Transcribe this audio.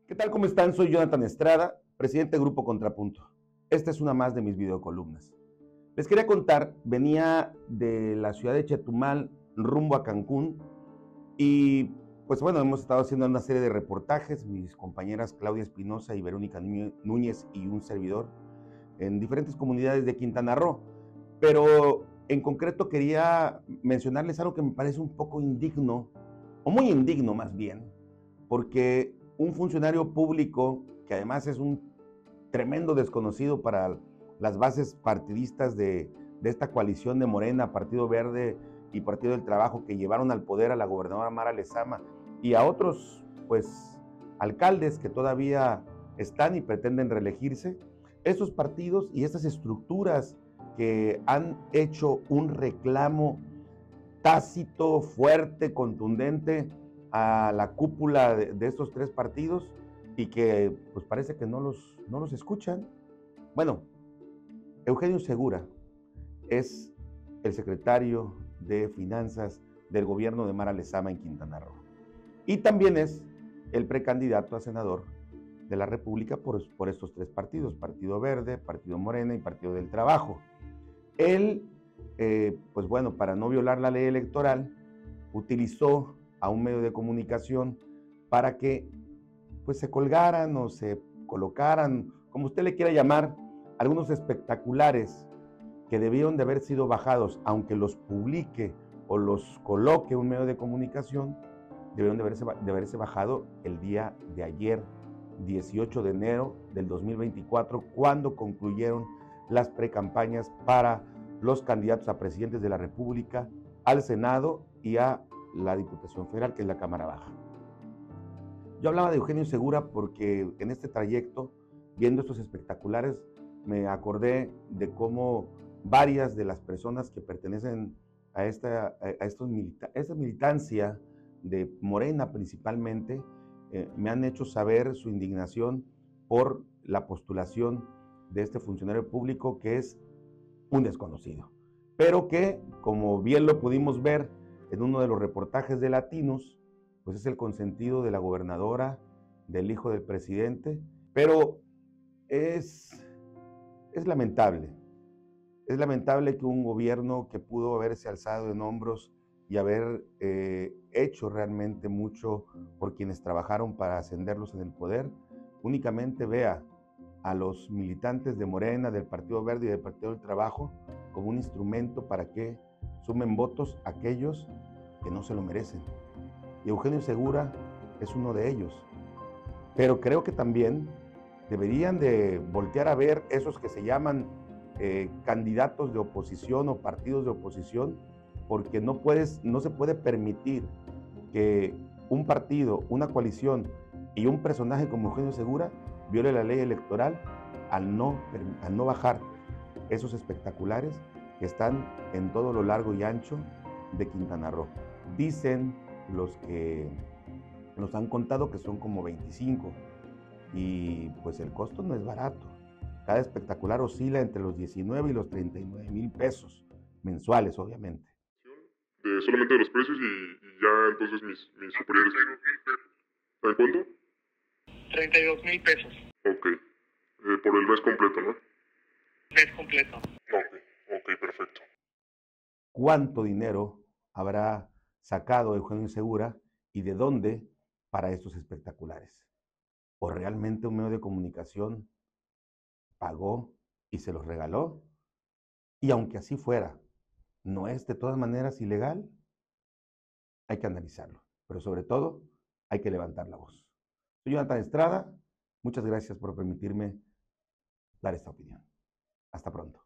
¿Qué tal? ¿Cómo están? Soy Jonathan Estrada, presidente de Grupo Contrapunto. Esta es una más de mis videocolumnas. Les quería contar, venía de la ciudad de Chetumal rumbo a Cancún y pues bueno, hemos estado haciendo una serie de reportajes, mis compañeras Claudia Espinosa y Verónica Núñez y un servidor, en diferentes comunidades de Quintana Roo. Pero en concreto quería mencionarles algo que me parece un poco indigno, o muy indigno más bien, porque un funcionario público, que además es un tremendo desconocido para las bases partidistas de esta coalición de Morena, Partido Verde y Partido del Trabajo, que llevaron al poder a la gobernadora Mara Lezama y a otros, pues, alcaldes que todavía están y pretenden reelegirse. Estos partidos y estas estructuras que han hecho un reclamo tácito, fuerte, contundente a la cúpula de estos tres partidos y que pues parece que no los escuchan. Bueno, Eugenio Segura es el secretario de Finanzas del gobierno de Mara Lezama en Quintana Roo y también es el precandidato a senador de la República por estos tres partidos, Partido Verde, Partido Morena y Partido del Trabajo. Él, pues bueno, para no violar la ley electoral, utilizó a un medio de comunicación para que pues se colgaran o se colocaran, como usted le quiera llamar, algunos espectaculares que debieron de haber sido bajados, aunque los publique o los coloque un medio de comunicación, debieron de haberse bajado el día de ayer, 18 de enero del 2024, cuando concluyeron las precampañas para los candidatos a presidentes de la República, al Senado y a la Diputación Federal, que es la Cámara Baja. Yo hablaba de Eugenio Segura porque en este trayecto, viendo estos espectaculares, me acordé de cómo varias de las personas que pertenecen a esta militancia de Morena principalmente, me han hecho saber su indignación por la postulación de este funcionario público que es un desconocido, pero que, como bien lo pudimos ver en uno de los reportajes de Latinos, pues es el consentido de la gobernadora, del hijo del presidente, pero es lamentable. Es lamentable que un gobierno que pudo haberse alzado en hombros y haber hecho realmente mucho por quienes trabajaron para ascenderlos en el poder, únicamente vea a los militantes de Morena, del Partido Verde y del Partido del Trabajo como un instrumento para que sumen votos aquellos que no se lo merecen. Y Eugenio Segura es uno de ellos. Pero creo que también deberían de voltear a ver esos que se llaman candidatos de oposición o partidos de oposición, porque no se puede permitir que un partido, una coalición y un personaje como Eugenio Segura viole la ley electoral al no bajar esos espectaculares que están en todo lo largo y ancho de Quintana Roo. Dicen los que nos han contado que son como 25 y pues el costo no es barato. Cada espectacular oscila entre los 19 y los 39 mil pesos mensuales, obviamente. Solamente de los precios y ya entonces mis superiores. ¿En cuánto? 32,000 pesos. Ok. Por el mes completo, ¿no? Mes completo. Ok, perfecto. ¿Cuánto dinero habrá sacado Eugenio Segura y de dónde para estos espectaculares? ¿O realmente un medio de comunicación pagó y se los regaló? Y aunque así fuera, ¿no es de todas maneras ilegal? Hay que analizarlo, pero sobre todo hay que levantar la voz. Soy Jonathan Estrada, muchas gracias por permitirme dar esta opinión. Hasta pronto.